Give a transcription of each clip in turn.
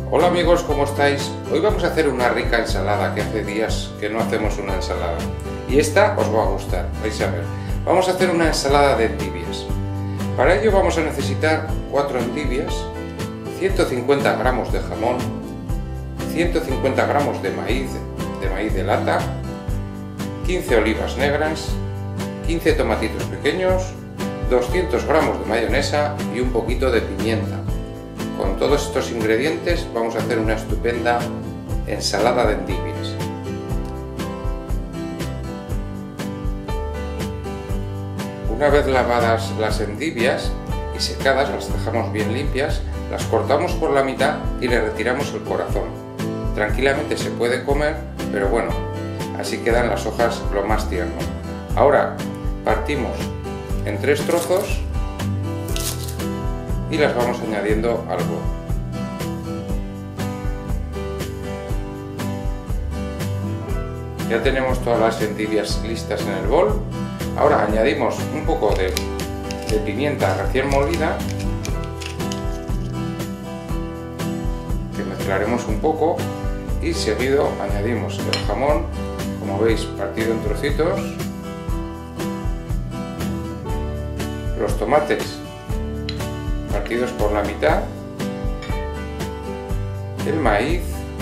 Hola amigos, ¿cómo estáis? Hoy vamos a hacer una rica ensalada, que hace días que no hacemos una ensalada. Y esta os va a gustar, vais a ver. Vamos a hacer una ensalada de endivias. Para ello vamos a necesitar 4 endivias, 150 gramos de jamón, 150 gramos de maíz de lata, 15 olivas negras, 15 tomatitos pequeños, 200 gramos de mayonesa y un poquito de pimienta. Con todos estos ingredientes vamos a hacer una estupenda ensalada de endivias. Una vez lavadas las endivias y secadas, las dejamos bien limpias, las cortamos por la mitad y le retiramos el corazón. Tranquilamente se puede comer, pero bueno, así quedan las hojas lo más tierno. Ahora partimos en 3 trozos y las vamos añadiendo al bol. Ya tenemos todas las endivias listas en el bol. Ahora añadimos un poco de pimienta recién molida, que mezclaremos un poco, y seguido añadimos el jamón, como veis, partido en trocitos, los tomates partidos por la mitad, el maíz,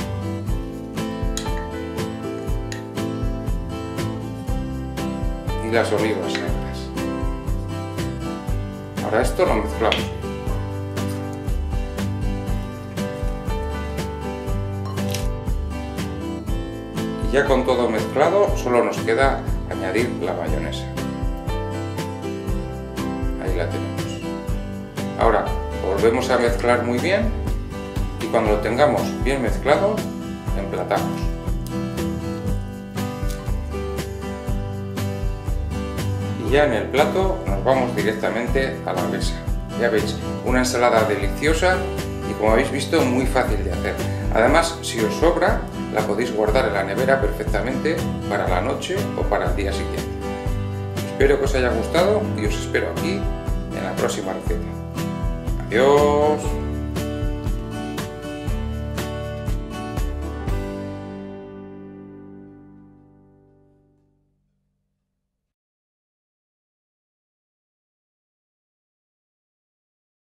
y las olivas negras. Ahora esto lo mezclamos. Y ya con todo mezclado solo nos queda añadir la mayonesa. Ahí la tenemos. Ahora volvemos a mezclar muy bien y cuando lo tengamos bien mezclado, emplatamos. Y ya en el plato nos vamos directamente a la mesa. Ya veis, una ensalada deliciosa y, como habéis visto, muy fácil de hacer. Además, si os sobra, la podéis guardar en la nevera perfectamente para la noche o para el día siguiente. Espero que os haya gustado y os espero aquí en la próxima receta. Adiós.